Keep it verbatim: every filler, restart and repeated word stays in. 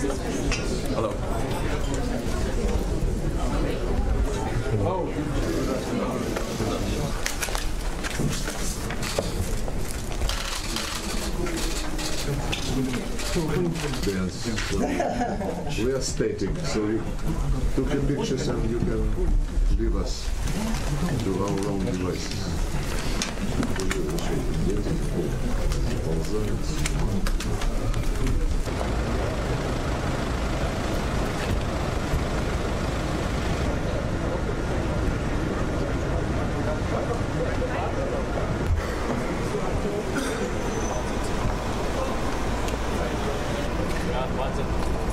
Hello. Yes. So we are stating, so you took your pictures and you can leave us to our own devices. Ja, Wahnsinn.